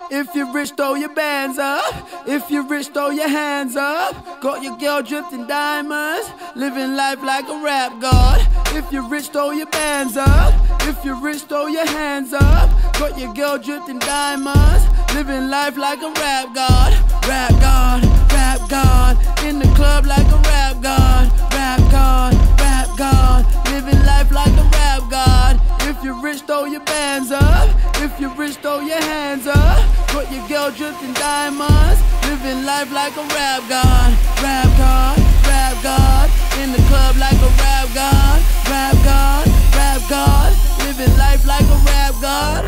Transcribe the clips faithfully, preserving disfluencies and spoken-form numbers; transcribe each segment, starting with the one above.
If you're rich, throw your bands up. If you're rich, throw your hands up. Got your girl dripped in diamonds, living life like a rap god. If you're rich, throw your bands up. If you're rich, throw your hands up. Got your girl dripped in diamonds, living life like a rap god. Rap god, rap god. In the club like a rap god. Rap god, rap god. Living life like a rap god. If you're rich, throw your bands up. If you're rich, throw your hands up. Got your girl dripped in diamonds, living life like a rap god. Rap god, rap god. In the club like a rap god. Rap god, rap god. Living life like a rap god.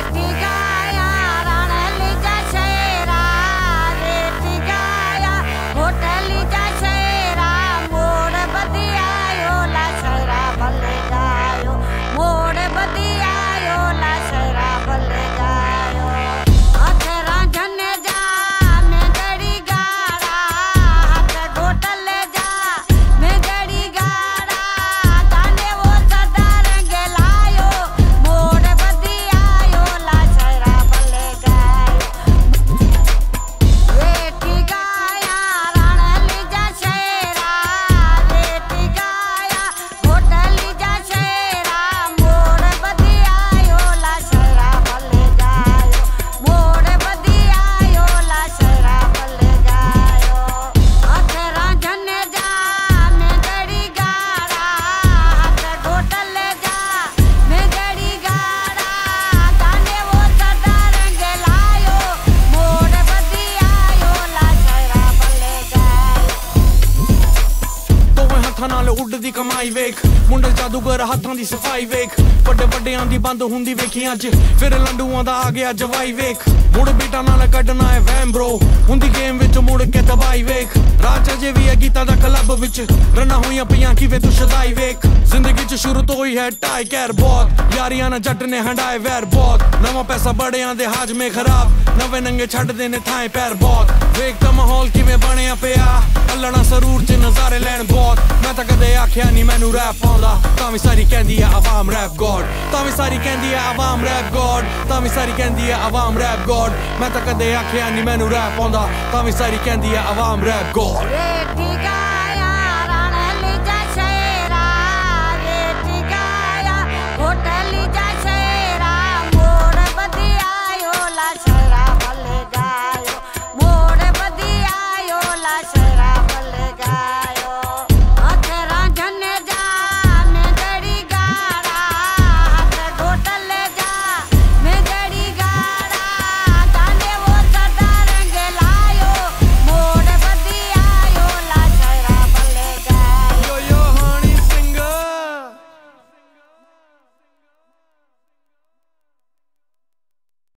उड़दी कमाई वेख मुंडे जादूगर हाथां दी सफाई वेख बड़े बड़ियां दी बंद हुंदी वेखी अज फिर लंडूआं दा आ गया जवाई वेख मुड़ बीटा नाल कड्डना है वैम ब्रो हुंदी गेम विच मुड़ के दबाई वेख राज अजे भी है गीता दा क्लब विच रना होइयां पियां किवें तू शदाई वेख जिंदगी च शुरू तो होई है टाई कैर बहुत यारियां ना जट ने हंडाए वैर बहुत नवा पैसा बड़ियां दे हाजमे खराब नवे नंगे छड्ड दे ने थाए पैर बहुत वेख दा माहौल किवें बनिया पिया अल्लना सरूर च नज़ारे लैन बहुत मैं तां कदे आखिया नहीं मैनू रैप आउंदा तां वी सारी कहंदी है आवाम रैप गॉड तां वी सारी कहंदी है आवाम रैप गॉड तां वी सारी कहंदी है आवाम रैप गॉड मैं तां कदे आखिया नहीं मैनू रैप आउंदा तां वी सारी कहंदी है आवाम रैप गॉड।